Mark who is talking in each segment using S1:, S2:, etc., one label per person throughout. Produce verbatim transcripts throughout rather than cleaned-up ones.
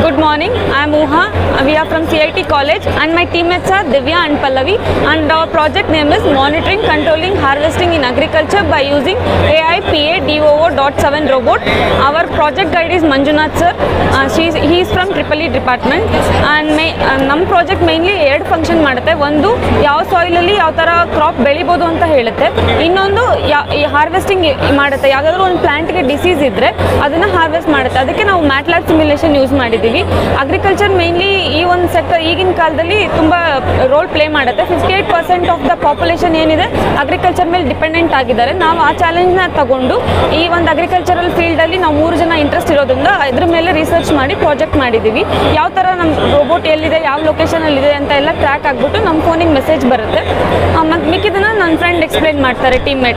S1: Good morning, I am Uha. We are from C I T College and my teammates are Divya and Pallavi, and our project name is Monitoring, Controlling, Harvesting in Agriculture by using A I P A D O O dot seven robot. Our project guide is Manjunath sir. Uh, she's, he is from Triple E department and may, uh, ನಮ್ಮ project mainly ಎರಡು function ಮಾಡುತ್ತೆ. ಒಂದು ಯಾವ ಸಾಯಿಲಲ್ಲಿ ಯಾವ ಥರ crop ಬೆಳಿಬೋದು ಅಂತ ಹೇಳುತ್ತೆ. ಇನ್ನೊಂದು ಯಾ ಹಾರ್ವೆಸ್ಟಿಂಗ್ ಮಾಡುತ್ತೆ. ಯಾವುದಾದ್ರೂ ಒಂದು ಪ್ಲಾಂಟ್ಗೆ ಡಿಸೀಸ್ ಇದ್ದರೆ ಅದನ್ನು ಹಾರ್ವೆಸ್ಟ್ ಮಾಡುತ್ತೆ. ಅದಕ್ಕೆ ನಾವು ಮ್ಯಾಟ್ಲ್ಯಾಬ್ ಸಿಮ್ಯುಲೇಷನ್ ಯೂಸ್ ಮಾಡಿದ್ದೀವಿ. ಅಗ್ರಿಕಲ್ಚರ್ ಮೇನ್ಲಿ ಈ ಒಂದು ಸೆಕ್ಟರ್ ಈಗಿನ ಕಾಲದಲ್ಲಿ ತುಂಬ ರೋಲ್ ಪ್ಲೇ ಮಾಡುತ್ತೆ. Fifty eight percent of the population ಏನಿದೆ ಅಗ್ರಿಕಲ್ಚರ್ ಮೇಲೆ ಡಿಪೆಂಡೆಂಟ್ ಆಗಿದ್ದಾರೆ. ನಾವು ಆ ಚಾಲೆಂಜ್ನ ತಗೊಂಡು ಈ ಒಂದು ಅಗ್ರಿಕಲ್ಚರಲ್ ಫೀಲ್ಡಲ್ಲಿ ನಾವು ಮೂರು ಜನ ಇಂಟ್ರೆಸ್ಟ್ ಇರೋದ್ರಿಂದ ಇದ್ರ ಮೇಲೆ ರಿಸರ್ಚ್ ಮಾಡಿ ಪ್ರಾಜೆಕ್ಟ್ ಮಾಡಿದ್ದೀವಿ. ಯಾವ ಥರ ನಮ್ಮ ರೋಬೋಟ್ ಎಲ್ಲಿದೆ, ಯಾವ ಲೊಕೇಶನಲ್ಲಿದೆ ಅಂತ ಎಲ್ಲ ಟ್ರ್ಯಾಕ್ ಆಗಿಬಿಟ್ಟು ನಮ್ಮ ಫೋನಿಗೆ ಮೆಸೇಜ್ ಬರುತ್ತೆ. ಮತ್ತು ಮಿಕ್ಕಿದನ್ನು ನನ್ನ ಫ್ರೆಂಡ್ ಎಕ್ಸ್ಪ್ಲೈನ್ ಮಾಡ್ತಾರೆ, ಟೀಮ್ಮೇಟ್.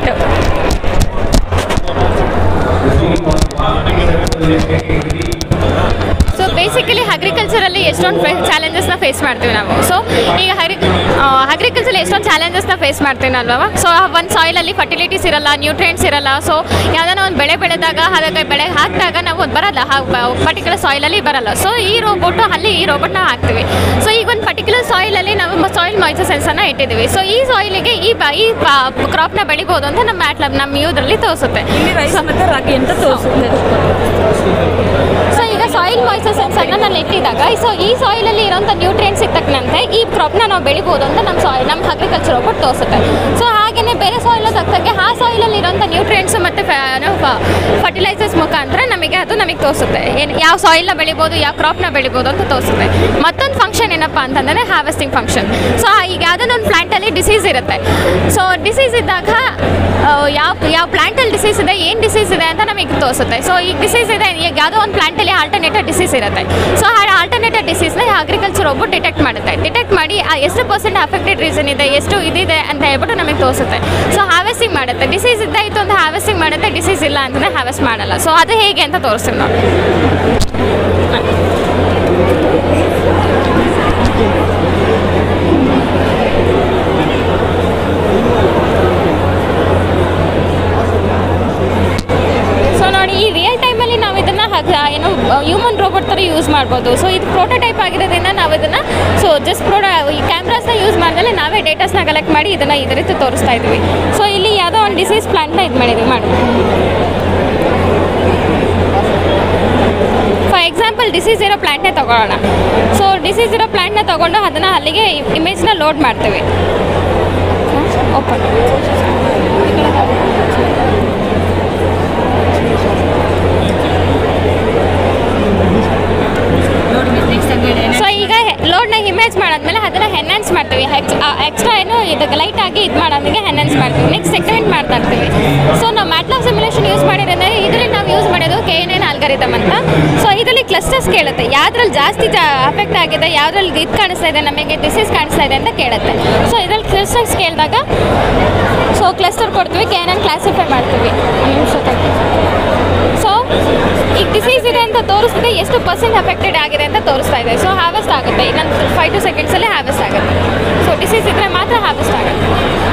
S2: ಸೊ ಬೇಸಿಕಲಿ ಅಗ್ರಿಕಲ್ಚರಲ್ಲಿ ಎಷ್ಟೊಂದು ಚಾಲೆಂಜಸ್ನ ಫೇಸ್ ಮಾಡ್ತೀವಿ ನಾವು. ಸೊ ಈಗ ಹರಿ ಅಗ್ರಿಕಲ್ಚರಲ್ಲಿ ಎಷ್ಟೊಂದು ಚಾಲೆಂಜಸ್ನ ಫೇಸ್ ಮಾಡ್ತೀವಿ ಅಲ್ವಾ. ಸೊ ಒಂದು ಸಾಯಿಲಲ್ಲಿ ಫರ್ಟಿಲಿಟೀಸ್ ಇರಲ್ಲ, ನ್ಯೂಟ್ರಿಯೆಂಟ್ಸ್ ಇರಲ್ಲ. ಸೊ ಯಾವುದಾನ ಒಂದು ಬೆಳೆ ಬೆಳೆದಾಗ ಅದಕ್ಕೆ ಬೆಳೆ ಹಾಕಿದಾಗ ನಾವು ಅದು ಬರಲ್ಲ, ಪರ್ಟಿಕ್ಯುಲರ್ ಸಾಯಿಲಲ್ಲಿ ಬರಲ್ಲ. ಸೊ ಈ ರೋಬೋಟು ಅಲ್ಲಿ ಈ ರೋಬೋಟ್ನ ಹಾಕ್ತೀವಿ. ಸೊ ಈಗ ಒಂದು ಪರ್ಟಿಕ್ಯುಲರ್ ಸಾಯಿಲಲ್ಲಿ ನಾವು ಸಾಯಿಲ್ ಮಾಯ್ಚರ್ ಸೆನ್ಸರ್ನ ಇಟ್ಟಿದ್ದೀವಿ. ಸೊ ಈ ಸಾಯಿಲಿಗೆ ಈ ಈ ಕ್ರಾಪ್ನ ಬೆಳಿಬೋದು ಅಂತ ನಮ್ಮ ಮ್ಯಾಟ್ಲ್ಯಾಬ್ ನಮ್ಮ ಇದರಲ್ಲಿ ತೋರಿಸುತ್ತೆ.
S1: ರಾಗಿ ಅಂತ ತೋರಿಸುತ್ತೆ.
S2: ಸೊ ಈಗ ಸಾಯಿಲ್ ಮಾಯ್ಚರ್ ಸೆನ್ಸರ್ನ ನಾನು ಇಟ್ಟಿದ್ದಾಗ ಸೊ ಈ ಸಾಯಿಲಲ್ಲಿ ಇರೋಂಥ ನ್ಯೂಟ್ರಿಯೆಂಟ್ಸ್ ತಕ್ಕಂತೆ ಈ ಕ್ರಾಪ್ನ ನಾವು ಬೆಳಿಬೋದು ಅಂತ ನಮ್ಮ ಸಾಯಿಲ್ ನಮ್ಮ ಅಗ್ರಿಕಲ್ಚರ್ ರೋಬೋಟ್ ತೋರಿಸುತ್ತೆ. ಸೊ ಹಾಗೆಯೇ ಬೇರೆ ಸಾಯಿಲ್ ತಕ್ಕಂಗೆ ಆ ಸಾಯಿಲಲ್ಲಿ ಇರೋಂಥ ನ್ಯೂಟ್ರಿಯೆಂಟ್ಸ್ ಮತ್ತು ಫರ್ಟಿಲೈಸರ್ಸ್ ಮುಖಾಂತರ ನಮಗೆ ಅದು ನಮಗೆ ತೋರಿಸುತ್ತೆ. ಏನು ಯಾವ ಸಾಯಿಲ್ನ ಬೆಳಿಬೋದು, ಯಾವ ಕ್ರಾಪ್ನ ಬೆಳಿಬೋದು ಅಂತ ತೋರಿಸುತ್ತೆ. ಮತ್ತೊಂದು ಫಂಕ್ಷನ್ ಏನಪ್ಪ ಅಂತಂದರೆ ಹಾರ್ವೆಸ್ಟಿಂಗ್ ಫಂಕ್ಷನ್. ಸೊ ಈಗ ಯಾವುದೋ ಒಂದು ಪ್ಲಾಂಟಲ್ಲಿ ಡಿಸೀಸ್ ಇರುತ್ತೆ. ಸೊ ಡಿಸೀಸ್ ಇದ್ದಾಗ ಯಾವ ಯಾವ ಪ್ಲಾಂಟಲ್ಲಿ ಡಿಸೀಸ್ ಇದೆ, ಏನು ಡಿಸೀಸ್ ಇದೆ ಅಂತ ನಮಗೆ ತೋರಿಸುತ್ತೆ. ಸೊ ಈಗ ಡಿಸೀಸ್ ಇದೆ, ಈಗ ಯಾವುದೋ ಒಂದು ಪ್ಲಾಂಟಲ್ಲಿ ಆಲ್ಟರ್ನೇಟಿವ್ ಡಿಸೀಸ್ ಇರುತ್ತೆ. ಸೊ ಆ ಆಲ್ಟರ್ನೇಟಿವ್ ಡಿಸೀಸ್ನ ಅಗ್ರಿಕಲ್ಚರ್ ರೋಬೋಟ್ ಡಿಟೆಕ್ಟ್ ಮಾಡುತ್ತೆ. ಡಿಟೆಕ್ಟ್ ಮಾಡಿ ಎಷ್ಟು ಪರ್ಸೆಂಟ್ ಅಫೆಕ್ಟೆಡ್ ರೀಸನ್ ಇದೆ, ಎಷ್ಟು ಇದಿದೆ ಅಂತ ಹೇಳ್ಬಿಟ್ಟು ನಮಗೆ ತೋರಿಸುತ್ತೆ. ಸೊ ಹಾರ್ವೆಸ್ಟಿಂಗ್ ಮಾಡುತ್ತೆ. ಡಿಸೀಸ್ ಇದ್ದಾಯಿತು ಅಂತ ಹಾರ್ವೆಸ್ಟಿಂಗ್ ಮಾಡುತ್ತೆ, ಡಿಸೀಸ್ ಇಲ್ಲ ಅಂತಂದರೆ ಹಾರ್ವೆಸ್ಟ್ ಮಾಡಲ್ಲ. ಸೊ ಅದು ಹೇಗೆ ಅಂತ ತೋರಿಸ್ತೀವಿ ನಾವು. ಈ ರಿಯಲ್ ಟೈಮಲ್ಲಿ ನಾವು ಇದನ್ನು ಏನು ಹ್ಯೂಮನ್ ರೋಬೋಟ್ ಥರ ಯೂಸ್ ಮಾಡ್ಬೋದು. ಸೊ ಇದು ಪ್ರೋಟೋಟೈಪ್ ಆಗಿರೋದ್ರಿಂದ ನಾವು ಇದನ್ನು ಸೊ ಜಸ್ಟ್ ಪ್ರೋಟೋ ಈ ಕ್ಯಾಮ್ರಾಸ್ನ ಯೂಸ್ ಮಾಡಿದ್ರೆ ನಾವೇ ಡೇಟಾಸ್ನ ಕಲೆಕ್ಟ್ ಮಾಡಿ ಇದನ್ನು ಇದೇ ರೀತಿ ತೋರಿಸ್ತಾ ಇದ್ವಿ. ಸೊ ಇಲ್ಲಿ ಯಾವುದೋ ಒಂದು ಡಿಸೀಸ್ ಪ್ಲಾಂಟ್ನ ಇದು ಮಾಡಿದ್ವಿ ಮಾಡಿ ಫಾರ್ ಎಕ್ಸಾಂಪಲ್ ಡಿಸೀಸ್ ಇರೋ ಪ್ಲಾಂಟ್ನೇ ತೊಗೊಳ್ಳೋಣ. ಸೊ ಡಿಸೀಸ್ ಇರೋ ಪ್ಲಾಂಟ್ನ ತೊಗೊಂಡು ಅದನ್ನು ಅಲ್ಲಿಗೆ ಇಮೇಜ್ನ ಲೋಡ್ ಮಾಡ್ತೀವಿ. ಓಪನ್ ಸೊ ಈಗ ಲೋಡ್ನ ಇಮೇಜ್ ಮಾಡಾದ್ಮೇಲೆ ಅದನ್ನು ಎನ್ಹಾನ್ಸ್ ಮಾಡ್ತೀವಿ. ಎಕ್ಸ್ಟ್ರಾ ಏನು ಇದಕ್ಕೆ ಲೈಟ್ ಆಗಿ ಇದು ಮಾಡೋದಕ್ಕೆ ಎನ್ಹಾನ್ಸ್ ಮಾಡ್ತೀವಿ. ನೆಕ್ಸ್ಟ್ ಸೆಕೆಂಡ್ ಮಾಡ್ತಾ ಇರ್ತೀವಿ. ಸೊ ನಾವು ಮ್ಯಾಟ್ಲ್ಯಾಬ್ ಸಿಮ್ಯುಲೇಷನ್ ಯೂಸ್ ಮಾಡಿರೋದ್ರೆ ಇದರಲ್ಲಿ ನಾವು ಯೂಸ್ ಮಾಡೋದು ಕೆ ಎನ್ ಎನ್ ಆಲ್ಗಾರಿದಮ್ ಅಂತ. ಸೊ ಇದರಲ್ಲಿ ಕ್ಲಸ್ಟರ್ಸ್ ಕೇಳುತ್ತೆ, ಯಾವುದ್ರಲ್ಲಿ ಜಾಸ್ತಿ ಜಾ ಅಫೆಕ್ಟ್ ಆಗಿದೆ, ಯಾವುದ್ರಲ್ಲಿ ಇದು ಕಾಣಿಸ್ತಾ ಇದೆ, ನಮಗೆ ಡಿಸೀಸ್ ಕಾಣಿಸ್ತಾ ಇದೆ ಅಂತ ಕೇಳುತ್ತೆ. ಸೊ ಇದರಲ್ಲಿ ಕ್ಲಸ್ಟರ್ಸ್ ಕೇಳಿದಾಗ ಸೊ ಕ್ಲಸ್ಟರ್ ಕೊಡ್ತೀವಿ, ಕೆ ಎನ್ ಎನ್ ಕ್ಲಾಸಿಫೈ ಮಾಡ್ತೀವಿ. ಸೊ ಈಗ ಡಿಸೀಸ್ ಇದೆ ಅಂತ ತೋರಿಸ್ತಿದೆ, ಎಷ್ಟು ಪರ್ಸೆಂಟ್ ಅಫೆಕ್ಟೆಡ್ ಆಗಿದೆ ಅಂತ ತೋರಿಸ್ತಾ ಇದೆ. ಸೊ ಹಾರ್ವೆಸ್ಟ್ ಆಗುತ್ತೆ ಇನ್ನೊಂದು ಫೈವ್ ಟು ಸೆಕೆಂಡ್ಸಲ್ಲಿ ಹಾರ್ವೆಸ್ಟ್ ಆಗುತ್ತೆ. ಸೊ ಡಿಸೀಸ್ ಇದ್ದರೆ ಮಾತ್ರ ಹಾರ್ವೆಸ್ಟ್ ಆಗುತ್ತೆ.